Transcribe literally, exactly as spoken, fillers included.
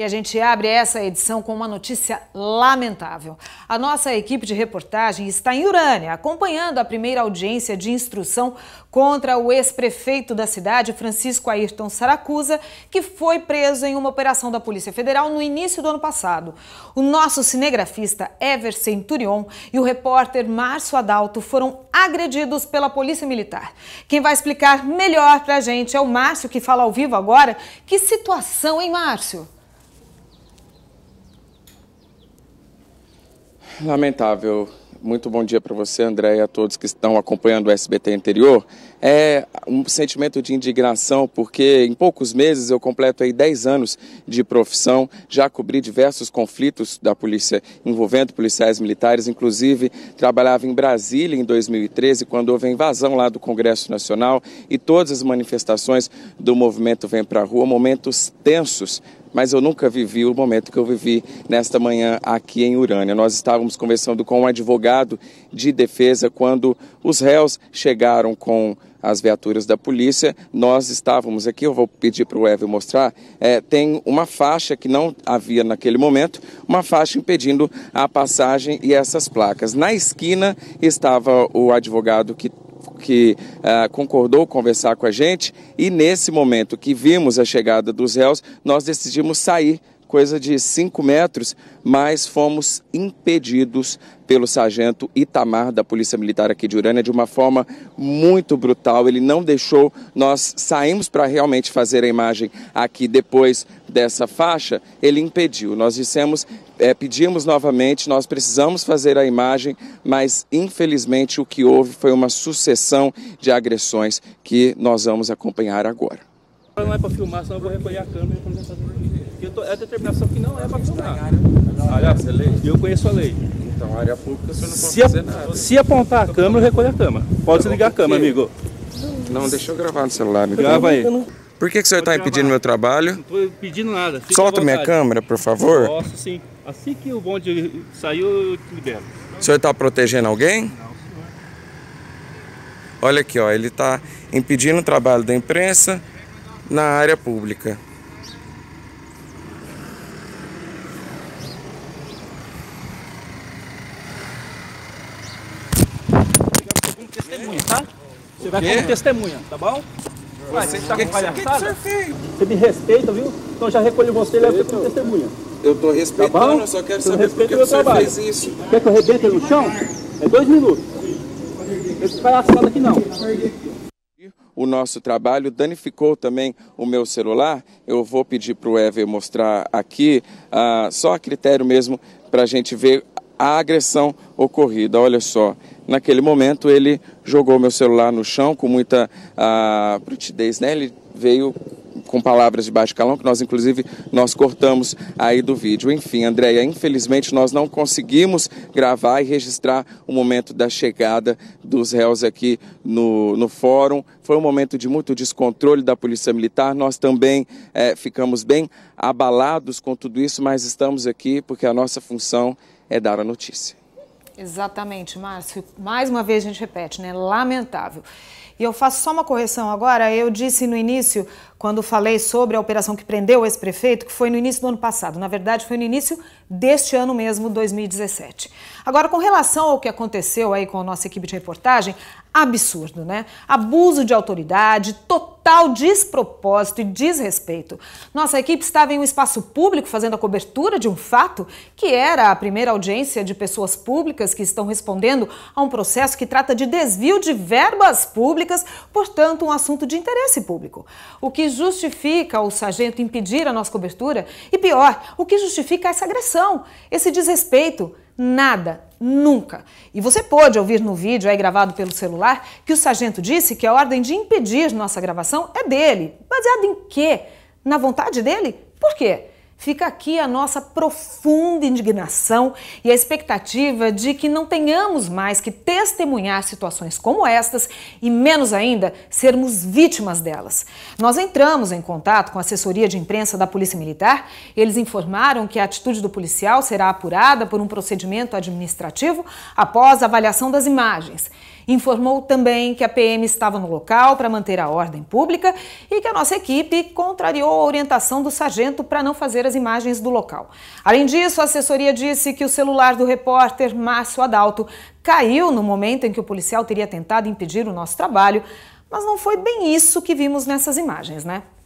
E a gente abre essa edição com uma notícia lamentável. A nossa equipe de reportagem está em Urânia, acompanhando a primeira audiência de instrução contra o ex-prefeito da cidade, Francisco Ayrton Saracusa, que foi preso em uma operação da Polícia Federal no início do ano passado. O nosso cinegrafista Ever Centurion e o repórter Márcio Adalto foram agredidos pela Polícia Militar. Quem vai explicar melhor pra gente é o Márcio, que fala ao vivo agora. Que situação, hein, Márcio? Lamentável. Muito bom dia para você, André, e a todos que estão acompanhando o S B T Interior. É um sentimento de indignação, porque em poucos meses eu completo aí dez anos de profissão, já cobri diversos conflitos da polícia envolvendo policiais militares, inclusive trabalhava em Brasília em dois mil e treze, quando houve a invasão lá do Congresso Nacional e todas as manifestações do movimento Vem Pra Rua, momentos tensos. Mas eu nunca vivi o momento que eu vivi nesta manhã aqui em Urânia. Nós estávamos conversando com um advogado de defesa quando os réus chegaram com as viaturas da polícia. Nós estávamos aqui, eu vou pedir para o Ever mostrar, é, tem uma faixa que não havia naquele momento, uma faixa impedindo a passagem e essas placas. Na esquina estava o advogado que que uh, concordou conversar com a gente, e nesse momento que vimos a chegada dos réus, nós decidimos sair, coisa de cinco metros, mas fomos impedidos pelo sargento Itamar da Polícia Militar aqui de Urânia de uma forma muito brutal. Ele não deixou, nós saímos para realmente fazer a imagem aqui depois dessa faixa, ele impediu. Nós dissemos, é, pedimos novamente, nós precisamos fazer a imagem, mas infelizmente o que houve foi uma sucessão de agressões que nós vamos acompanhar agora. Não é para filmar, senão eu vou recolher a câmera e começar a fazer. Eu tô, é a determinação que não é para filmar. E eu conheço a lei. Então, área pública, você não pode se fazer a, nada. Se apontar a câmera, eu recolho a câmera. Pode desligar a câmera, amigo. Não, deixa eu gravar no celular. Então. Grava aí. Por que, que o senhor está impedindo meu trabalho? Não estou impedindo nada. Fique Solta minha câmera, por favor. Posso, sim. Assim que o bonde saiu, eu te libero. O senhor está protegendo alguém? Não, senhor. Olha aqui, ó, ele está impedindo o trabalho da imprensa na área pública. Testemunha, tá? Você vai como testemunha, tá bom? Vai, você tá com palhaçada? Você me respeita, viu? Então já recolho você e levo como testemunha. Eu tô respeitando, tá, eu só quero saber por que o senhor fez isso. Quer que eu arrebente no chão? É dois minutos. Esse palhaçada aqui não. O nosso trabalho danificou também o meu celular. Eu vou pedir para o Ever mostrar aqui, uh, só a critério mesmo, para a gente ver a agressão ocorrida. Olha só, naquele momento ele jogou meu celular no chão com muita uh, brutidez, né? Ele veio com palavras de baixo calão, que nós inclusive nós cortamos aí do vídeo. Enfim, Andréia, infelizmente nós não conseguimos gravar e registrar o momento da chegada dos réus aqui no, no fórum. Foi um momento de muito descontrole da Polícia Militar. Nós também é, ficamos bem abalados com tudo isso, mas estamos aqui porque a nossa função é dar a notícia. Exatamente, Márcio. Mais uma vez a gente repete, né? Lamentável. E eu faço só uma correção agora. Eu disse no início, quando falei sobre a operação que prendeu o ex-prefeito, que foi no início do ano passado. Na verdade, foi no início deste ano mesmo, dois mil e dezessete. Agora, com relação ao que aconteceu aí com a nossa equipe de reportagem, absurdo, né? Abuso de autoridade, total despropósito e desrespeito. Nossa equipe estava em um espaço público fazendo a cobertura de um fato que era a primeira audiência de pessoas públicas que estão respondendo a um processo que trata de desvio de verbas públicas, portanto, um assunto de interesse público. O que justifica o sargento impedir a nossa cobertura e, pior, o que justifica essa agressão, esse desrespeito? Nada, nunca. E você pôde ouvir no vídeo aí gravado pelo celular que o sargento disse que a ordem de impedir nossa gravação é dele. Baseado em quê? Na vontade dele? Por quê? Fica aqui a nossa profunda indignação e a expectativa de que não tenhamos mais que testemunhar situações como estas e, menos ainda, sermos vítimas delas. Nós entramos em contato com a assessoria de imprensa da Polícia Militar. Eles informaram que a atitude do policial será apurada por um procedimento administrativo após a avaliação das imagens. Informou também que a P M estava no local para manter a ordem pública e que a nossa equipe contrariou a orientação do sargento para não fazer as imagens do local. Além disso, a assessoria disse que o celular do repórter Márcio Adalto caiu no momento em que o policial teria tentado impedir o nosso trabalho, mas não foi bem isso que vimos nessas imagens, né?